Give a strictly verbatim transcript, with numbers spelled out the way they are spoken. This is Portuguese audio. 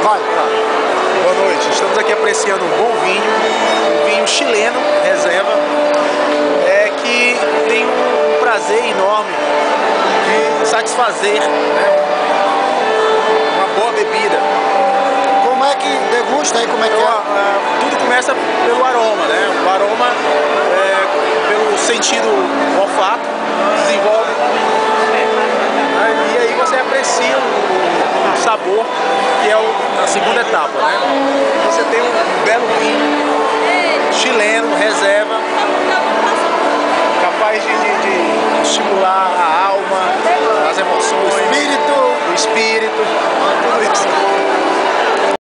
Vai. Boa noite, estamos aqui apreciando um bom vinho, um vinho chileno, reserva, é, que tem um prazer enorme de satisfazer, né, uma boa bebida. Como é que degusta aí, como é que Então, é? a, a, tudo começa pelo aroma, né? O aroma, é, pelo sentido olfato, desenvolve, né, e aí você aprecia o, o sabor, que é o, a segunda etapa, né? Você tem um belo vinho